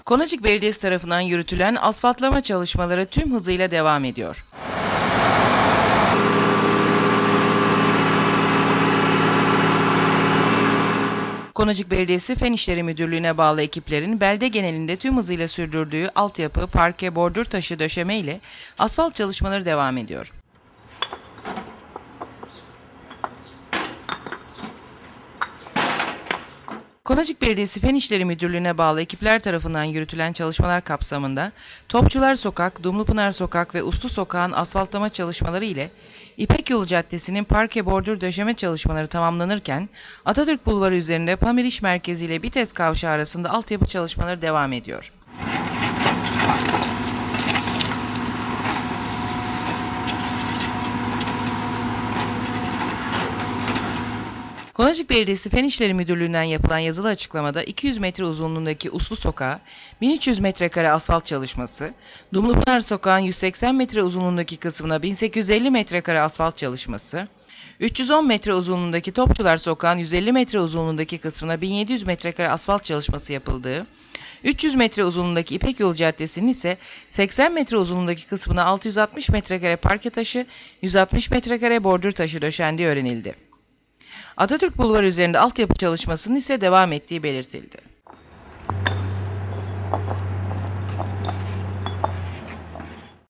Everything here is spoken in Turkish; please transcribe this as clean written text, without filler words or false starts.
Konacık Belediyesi tarafından yürütülen asfaltlama çalışmaları tüm hızıyla devam ediyor. Konacık Belediyesi Fen İşleri Müdürlüğü'ne bağlı ekiplerin belde genelinde tüm hızıyla sürdürdüğü altyapı, parke, bordür taşı döşeme ile asfalt çalışmaları devam ediyor. Konacık Belediyesi Fen İşleri Müdürlüğü'ne bağlı ekipler tarafından yürütülen çalışmalar kapsamında Topçular Sokak, Dumlupınar Sokak ve Uslu Sokak'ın asfaltlama çalışmaları ile İpek Yolu Caddesi'nin parke bordür döşeme çalışmaları tamamlanırken Atatürk Bulvarı üzerinde Pamir İş Merkezi ile Bites Kavşağı arasında altyapı çalışmaları devam ediyor. Konacık Belediyesi Fen İşleri Müdürlüğü'nden yapılan yazılı açıklamada 200 metre uzunluğundaki Uslu Sokağa 1300 metrekare asfalt çalışması, Dumlupınar Sokağı'nın 180 metre uzunluğundaki kısmına 1850 metrekare asfalt çalışması, 310 metre uzunluğundaki Topçular Sokağı'nın 150 metre uzunluğundaki kısmına 1700 metrekare asfalt çalışması yapıldığı, 300 metre uzunluğundaki İpek Yolu Caddesi'nin ise 80 metre uzunluğundaki kısmına 660 metrekare parke taşı, 160 metrekare bordür taşı döşendiği öğrenildi. Atatürk Bulvarı üzerinde altyapı çalışmasının ise devam ettiği belirtildi.